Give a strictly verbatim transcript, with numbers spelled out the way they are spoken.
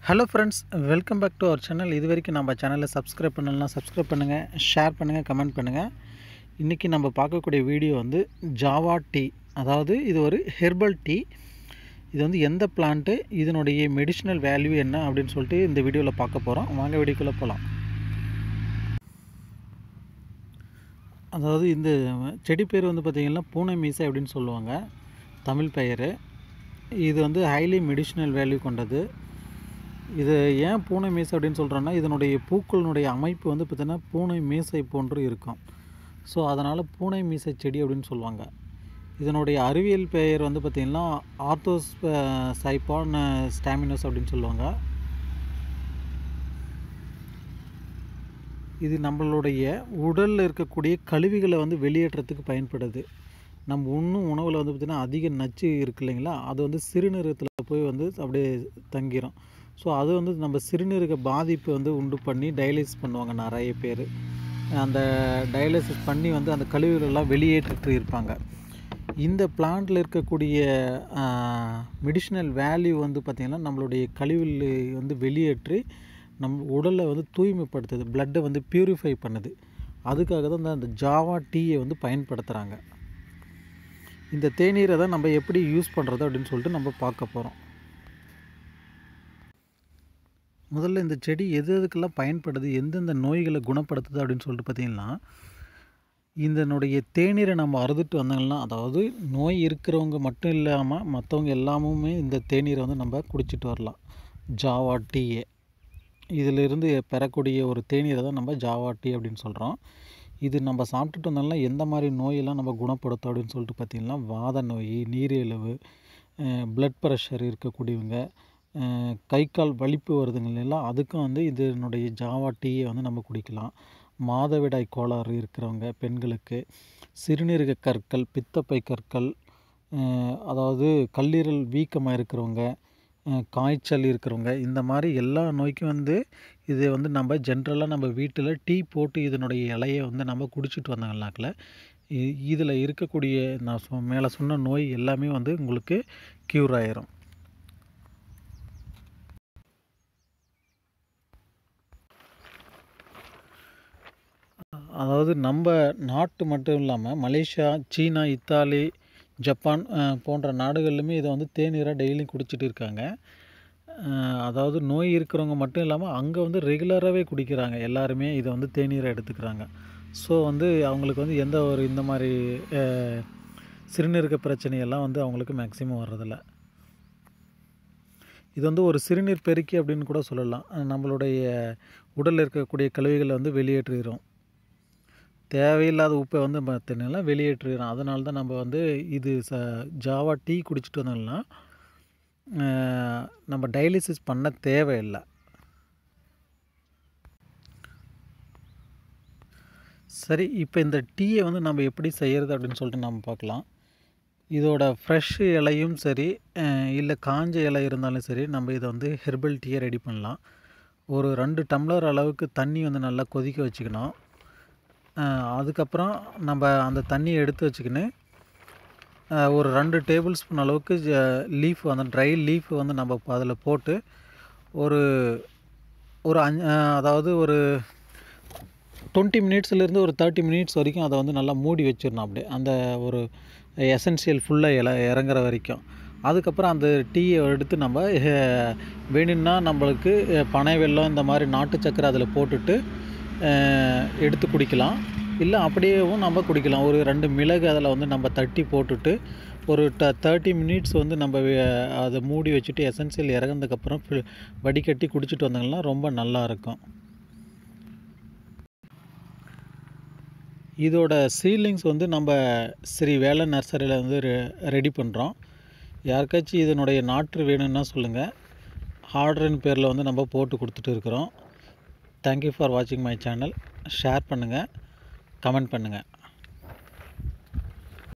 Hello friends, welcome back to our channel. இது வரைக்கும் நம்ம சேனலை சப்ஸ்கிரைப் பண்ணலாம், சப்ஸ்கிரைப் பண்ணுங்கள், ஷேர் பண்ணுங்கள், கமெண்ட் பண்ணுங்கள். இன்றைக்கி நம்ம பார்க்கக்கூடிய வீடியோ வந்து ஜாவா டீ. அதாவது இது ஒரு ஹெர்பல் டீ. இது வந்து எந்த பிளான்ட்டு, இதனுடைய மெடிசினல் வேல்யூ என்ன அப்படின்னு சொல்லிட்டு இந்த வீடியோவில் பார்க்க போகிறோம். வாங்க வீடியோக்குள்ளே போகலாம். அதாவது இந்த செடி பேர் வந்து பார்த்திங்கன்னா பூனை மீசை அப்படின்னு சொல்லுவாங்க, தமிழ் பெயர். இது வந்து ஹைலி மெடிசினல் வேல்யூ கொண்டது. இது ஏன் பூனை மீசை அப்படின்னு சொல்கிறோன்னா, இதனுடைய பூக்களினுடைய அமைப்பு வந்து பார்த்திங்கன்னா பூனை மீசை போன்று இருக்கும். ஸோ அதனால் பூனை மீசை செடி அப்படின்னு சொல்லுவாங்க. இதனுடைய அறிவியல் பெயர் வந்து பார்த்திங்கன்னா ஆர்த்தோஸ் சைபான் ஸ்டாமினஸ் அப்படின்னு சொல்லுவாங்க. இது நம்மளுடைய உடலில் இருக்கக்கூடிய கழிவுகளை வந்து வெளியேற்றத்துக்கு பயன்படுது. நம்ம உண்ணும் உணவில் வந்து பார்த்திங்கன்னா அதிக நச்சு இருக்குது இல்லைங்களா, அது வந்து சிறுநீரகத்தில் போய் வந்து அப்படியே தங்கிடும். ஸோ அது வந்து நம்ம சிறுநீரக பாதிப்பு வந்து உண்டு பண்ணி டயாலிசிஸ் பண்ணுவாங்க நிறைய பேர். அந்த டயாலிசிஸ் பண்ணி வந்து அந்த கழிவுகளெல்லாம் வெளியேற்றிட்டு இருப்பாங்க. இந்த பிளான்ட்டில் இருக்கக்கூடிய மெடிசினல் வேல்யூ வந்து பார்த்திங்கன்னா நம்மளுடைய கழிவுகளை வந்து வெளியேற்றி நம்ம உடலை வந்து தூய்மைப்படுத்துது, பிளட்டை வந்து பியூரிஃபை பண்ணுது. அதுக்காக தான் அந்த ஜாவா டீயை வந்து பயன்படுத்துகிறாங்க. இந்த தேநீரை தான் நம்ம எப்படி யூஸ் பண்ணுறது அப்படின்னு சொல்லிட்டு நம்ம பார்க்க போகிறோம். முதல்ல இந்த செடி எது எதுக்கெல்லாம் பயன்படுது, எந்தெந்த நோய்களை குணப்படுத்துது அப்படின்னு சொல்லிட்டு பார்த்திங்கன்னா, இதனுடைய தேநீரை நம்ம அருந்துட்டு வந்தாங்கன்னா, அதாவது நோய் இருக்கிறவங்க மட்டும் இல்லாமல் மற்றவங்க எல்லாமுமே இந்த தேநீரை வந்து நம்ம குடிச்சிட்டு வரலாம். ஜாவா டீயே இதிலிருந்து பெறக்கூடிய ஒரு தேநீரை தான் நம்ம ஜாவா டீ அப்படின்னு சொல்கிறோம். இது நம்ம சாப்பிட்டுட்டு வந்தோம்னா எந்த மாதிரி நோயெல்லாம் நம்ம குணப்படுத்தும் அப்படின்னு சொல்லிட்டு பார்த்திங்கன்னா, வாத நோய், நீரிழிவு, ப்ளட் ப்ரெஷர் இருக்கக்கூடியவங்க, கை கால் வலிப்பு வருதுங்களெல்லாம் அதுக்கும் வந்து இதனுடைய ஜாவா டீயை வந்து நம்ம குடிக்கலாம். மாதவிடாய் கோளாறு இருக்கிறவங்க பெண்களுக்கு, சிறுநீரக கற்கள், பித்தப்பை கற்கள், அதாவது கல்லீரல் வீக்கமாக இருக்கிறவங்க, காய்ச்சல் இருக்கிறவங்க, இந்த மாதிரி எல்லா நோய்க்கும் வந்து இது வந்து நம்ம ஜென்ரலாக நம்ம வீட்டில் டீ போட்டு இதனுடைய இலையை வந்து நம்ம குடிச்சிட்டு வந்தாங்கனாக்கில் இதில் இருக்கக்கூடிய நான் சொ மேலே சொன்ன நோய் எல்லாமே வந்து உங்களுக்கு க்யூர் ஆயிரும். அதாவது நம்ம நாட்டு மட்டும் இல்லாமல் மலேசியா, சீனா, இத்தாலி, ஜப்பான் போன்ற நாடுகள்லையுமே இதை வந்து தேநீராக டெய்லியும் குடிச்சிட்டு இருக்காங்க. அதாவது நோய் இருக்கிறவங்க மட்டும் இல்லாமல் அங்கே வந்து ரெகுலராகவே குடிக்கிறாங்க. எல்லாருமே இதை வந்து தேநீரை எடுத்துக்கிறாங்க. ஸோ வந்து அவங்களுக்கு வந்து எந்த ஒரு இந்த மாதிரி சிறுநீரக பிரச்சனையெல்லாம் வந்து அவங்களுக்கு மேக்ஸிமம் வர்றதில்ல. இது வந்து ஒரு சிறுநீர் பெருக்கி அப்படின்னு கூட சொல்லலாம். நம்மளுடைய உடலில் இருக்கக்கூடிய கழிவுகளை வந்து வெளியேற்றிடும். தேவையில்லாத உப்பை வந்து பார்த்தீங்கன்னா வெளியேற்றிடும். அதனால தான் நம்ம வந்து இது ச ஜாவா டீ குடிச்சிட்டு வந்தோம்னா நம்ம டயாலிசிஸ் பண்ண தேவையில்லை. சரி, இப்போ இந்த டீயை வந்து நம்ம எப்படி செய்கிறது அப்படின்னு சொல்லிட்டு நம்ம பார்க்கலாம். இதோட ஃப்ரெஷ் இலையும் சரி, இல்லை காஞ்ச இலை இருந்தாலும் சரி, நம்ம இதை வந்து ஹெர்பல் டீயை ரெடி பண்ணலாம். ஒரு ரெண்டு டம்ளர் அளவுக்கு தண்ணி வந்து நல்லா கொதிக்க வச்சுக்கணும். அதுக்கப்புறம் நம்ம அந்த தண்ணியை எடுத்து வச்சுக்கின்னு ஒரு ரெண்டு டேபிள் ஸ்பூன் அளவுக்கு லீஃப் அந்த ட்ரை லீஃப் வந்து நம்ம அதில் போட்டு ஒரு ஒரு அஞ்சு அதாவது ஒரு டுவெண்ட்டி மினிட்ஸ்லேருந்து ஒரு தேர்ட்டி மினிட்ஸ் வரைக்கும் அதை வந்து நல்லா மூடி வச்சிடணும். அப்படியே அந்த ஒரு எசென்சியல் ஃபுல்லாக இல இறங்குற வரைக்கும். அதுக்கப்புறம் அந்த டீயை எடுத்து நம்ம வேணும்னா நம்மளுக்கு பனை வெல்லம் இந்த மாதிரி நாட்டு சக்கரை அதில் போட்டுட்டு எடுத்து குடிக்கலாம். இல்லை அப்படியேவும் நம்ம குடிக்கலாம். ஒரு ரெண்டு மிளகு அதில் வந்து நம்ம தட்டி போட்டுட்டு ஒரு ட தேர்ட்டி மினிட்ஸ் வந்து நம்ம அதை மூடி வச்சுட்டு எசென்சியல் இறங்கினதுக்கப்புறம் வடிகட்டி குடிச்சிட்டு வந்தாங்கன்னா ரொம்ப நல்லாயிருக்கும். இதோட சீட்லிங்ஸ் வந்து நம்ம ஸ்ரீ வேலை நர்சரியில் வந்து ரெ ரெடி பண்ணுறோம். யாருக்காச்சும் இதனுடைய நாற்று வேணும்னா சொல்லுங்கள். ஆர்டரின் பேரில் வந்து நம்ம போட்டு கொடுத்துட்டு இருக்கிறோம். தேங்க்யூ ஃபார் வாட்சிங் மை சேனல். ஷேர் பண்ணுங்கள், கமெண்ட் பண்ணுங்கள்.